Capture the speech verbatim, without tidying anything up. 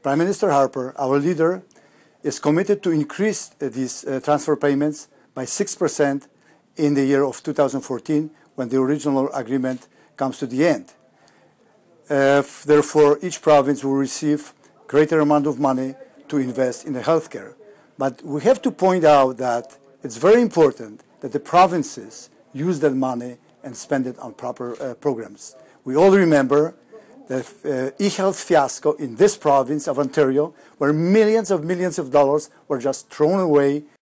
Prime Minister Harper, our leader, is committed to increase uh, these uh, transfer payments by six percent in the year of two thousand fourteen, when the original agreement comes to the end. Uh, therefore, each province will receive greater amount of money to invest in the healthcare. But we have to point out that it's very important that the provinces use that money and spend it on proper uh, programs. We all remember the uh, e-health fiasco in this province of Ontario, where millions of millions of dollars were just thrown away